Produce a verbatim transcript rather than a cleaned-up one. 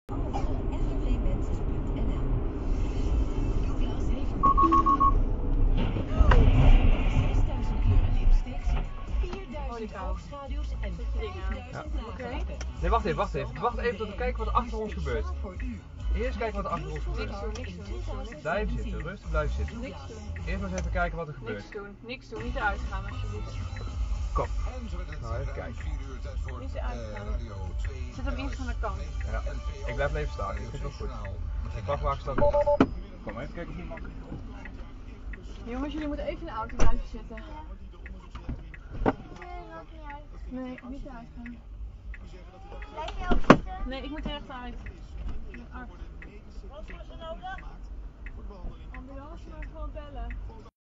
Oogschaduws en vijfduizend ja. Nee, wacht even, wacht even. Wacht even tot we kijken wat er achter ons gebeurt. Eerst kijken wat er achter ons gebeurt. Niks doen, niks doen, niks doen. Blijf zitten, rustig blijf zitten. Niks doen. Eerst maar eens even kijken wat er gebeurt. Niks doen, niks doen. Niet eruit gaan alsjeblieft. Kom. Nou, even kijken. Niet eruit gaan. Zet hem iets van de kant. Ja, ik blijf even staan. Ik vind het wel goed. Ik wacht waar ik sta. Kom even kijken of die makkelijk is. Jongens, jullie moeten even in de auto blijven zitten. Nee, niet eruit gaan. Blijf je ook zitten? Nee, ik moet er echt uit. Ik ben arts. Wat was er nodig? Ambulance, maar gewoon bellen.